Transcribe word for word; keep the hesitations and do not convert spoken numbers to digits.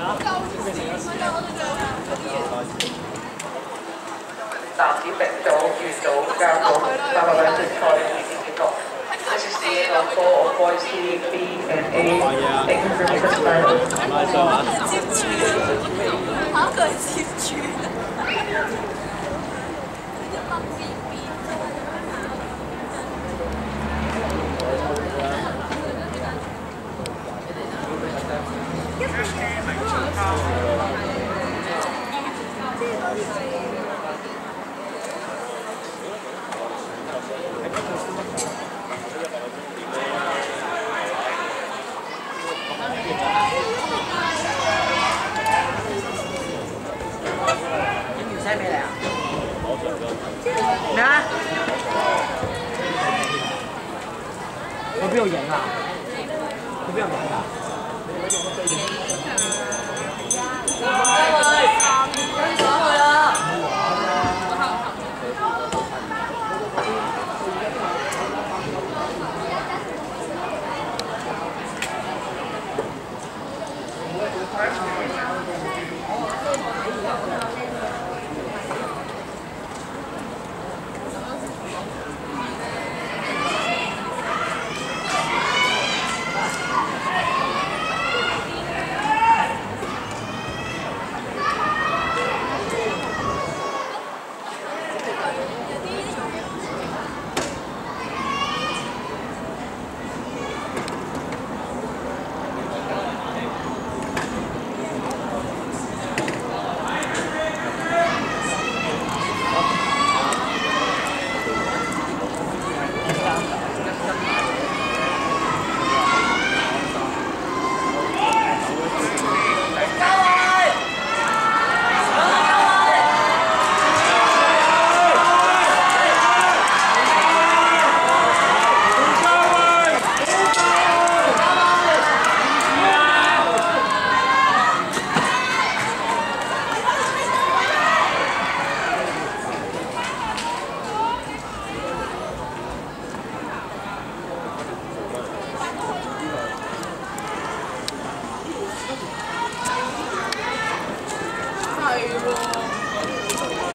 男子丙組、乙組、甲組八百米決賽已經結束。This is the end of four of boys C, B and A. Thank you for your time. 接住，嚇佢係接住。 咩嚟啊？咩啊？去邊度影啊？去邊度影啊？跟住去啦！ Thank you.